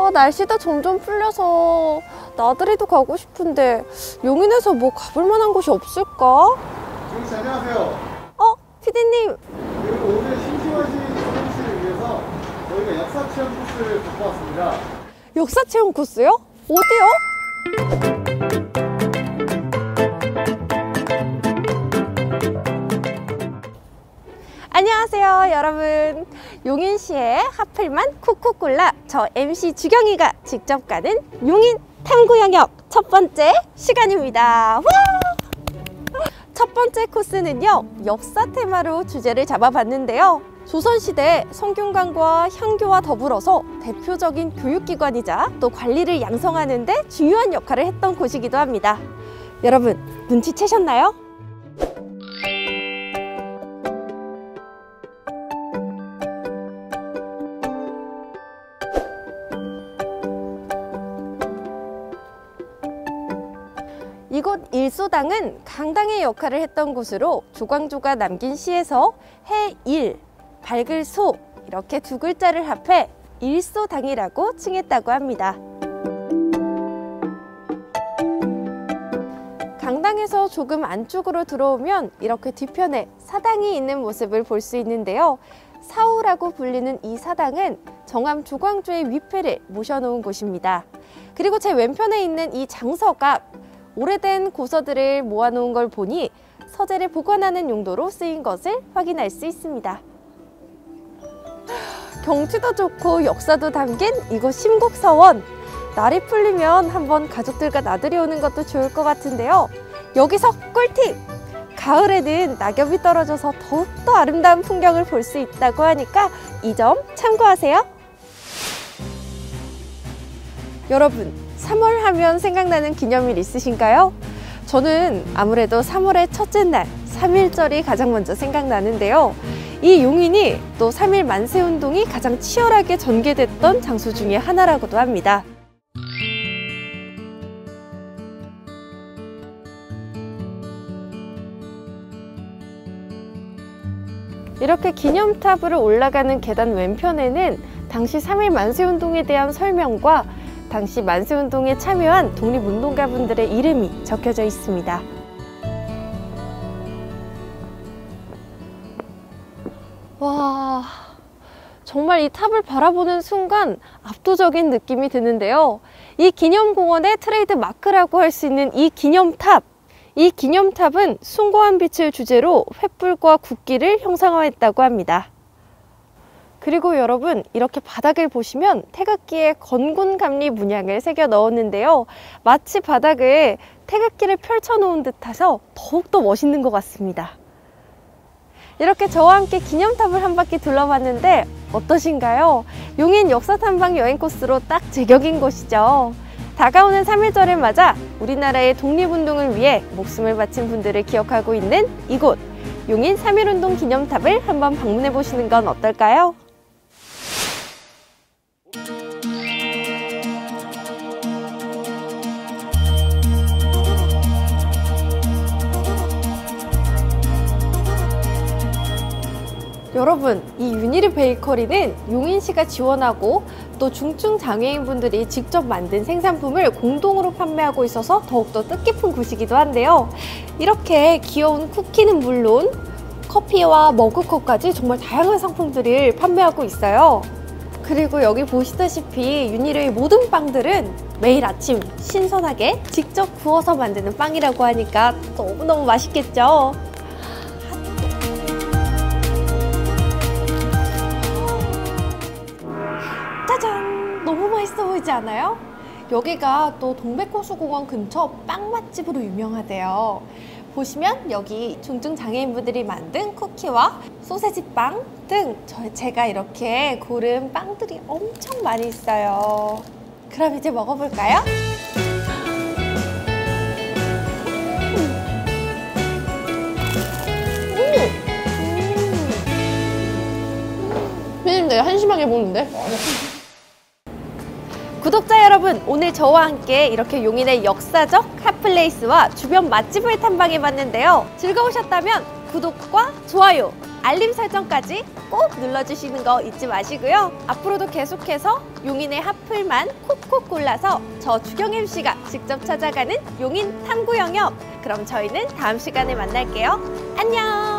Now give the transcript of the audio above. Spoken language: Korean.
날씨도 점점 풀려서 나들이도 가고 싶은데 용인에서 뭐 가볼 만한 곳이 없을까? 정씨 안녕하세요. 피디님. 그리고 오늘 심심하신 정씨를 위해서 저희가 역사 체험 코스를 갖고 왔습니다. 역사 체험 코스요? 어디요? 안녕하세요 여러분. 용인시에 하필만 쿡쿡 골라 저 MC 주경이가 직접 가는 용인 탐구 영역 첫 번째 시간입니다. 와! 첫 번째 코스는요, 역사 테마로 주제를 잡아봤는데요. 조선시대 성균관과 향교와 더불어서 대표적인 교육기관이자 또 관리를 양성하는 데 중요한 역할을 했던 곳이기도 합니다. 여러분 눈치채셨나요? 이곳 일소당은 강당의 역할을 했던 곳으로 조광조가 남긴 시에서 해일, 밝을 소 이렇게 두 글자를 합해 일소당이라고 칭했다고 합니다. 강당에서 조금 안쪽으로 들어오면 이렇게 뒤편에 사당이 있는 모습을 볼 수 있는데요. 사우라고 불리는 이 사당은 정암 조광조의 위패를 모셔놓은 곳입니다. 그리고 제 왼편에 있는 이 장서갑, 오래된 고서들을 모아놓은 걸 보니 서재를 보관하는 용도로 쓰인 것을 확인할 수 있습니다. 경치도 좋고 역사도 담긴 이곳 심곡서원. 날이 풀리면 한번 가족들과 나들이 오는 것도 좋을 것 같은데요. 여기서 꿀팁! 가을에는 낙엽이 떨어져서 더욱더 아름다운 풍경을 볼 수 있다고 하니까 이 점 참고하세요. 여러분, 3월 하면 생각나는 기념일 있으신가요? 저는 아무래도 3월의 첫째 날 3.1절이 가장 먼저 생각나는데요. 이 용인이 또 3.1 만세운동이 가장 치열하게 전개됐던 장소 중에 하나라고도 합니다. 이렇게 기념탑으로 올라가는 계단 왼편에는 당시 3.1 만세운동에 대한 설명과 당시 만세운동에 참여한 독립운동가분들의 이름이 적혀져 있습니다. 와, 정말 이 탑을 바라보는 순간 압도적인 느낌이 드는데요. 이 기념공원의 트레이드 마크라고 할 수 있는 이 기념탑. 이 기념탑은 숭고한 빛을 주제로 횃불과 국기를 형상화했다고 합니다. 그리고 여러분, 이렇게 바닥을 보시면 태극기에 건곤감리 문양을 새겨 넣었는데요. 마치 바닥에 태극기를 펼쳐 놓은 듯해서 더욱더 멋있는 것 같습니다. 이렇게 저와 함께 기념탑을 한 바퀴 둘러봤는데 어떠신가요? 용인 역사탐방 여행 코스로 딱 제격인 곳이죠. 다가오는 3.1절을 맞아 우리나라의 독립운동을 위해 목숨을 바친 분들을 기억하고 있는 이곳 용인 3.1운동 기념탑을 한번 방문해 보시는 건 어떨까요? 여러분, 이 유니리 베이커리는 용인시가 지원하고 또 중증 장애인분들이 직접 만든 생산품을 공동으로 판매하고 있어서 더욱더 뜻깊은 곳이기도 한데요. 이렇게 귀여운 쿠키는 물론 커피와 머그컵까지 정말 다양한 상품들을 판매하고 있어요. 그리고 여기 보시다시피 유니르의 모든 빵들은 매일 아침 신선하게 직접 구워서 만드는 빵이라고 하니까 너무너무 맛있겠죠? 짜잔! 너무 맛있어 보이지 않아요? 여기가 또 동백호수공원 근처 빵 맛집으로 유명하대요. 보시면 여기 중증 장애인분들이 만든 쿠키와 소세지 빵 등 제가 이렇게 고른 빵들이 엄청 많이 있어요. 그럼 이제 먹어볼까요? 피디님 내가 한심하게 먹는데? 구독자 여러분, 오늘 저와 함께 이렇게 용인의 역사적 핫플레이스와 주변 맛집을 탐방해봤는데요. 즐거우셨다면 구독과 좋아요 알림 설정까지 꼭 눌러주시는 거 잊지 마시고요. 앞으로도 계속해서 용인의 핫플만 콕콕 골라서 저 주경 MC가 직접 찾아가는 용인 탐구 영역. 그럼 저희는 다음 시간에 만날게요. 안녕!